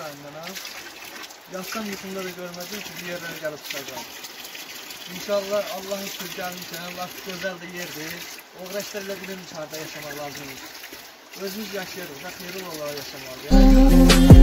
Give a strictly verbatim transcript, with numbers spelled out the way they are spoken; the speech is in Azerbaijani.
rayonundan ha. Yatsam yuxumda da görmədim ki, bir yerlərə gəlib çıxacağım. İnşallah Allah'ın sürgənini için, Allah gözəl de yerdir. O rəşlərlə bilim çarda yaşamaq lazımdır. Özümüz yaşayırıq, xeyirli olarak yaşamalıyıq.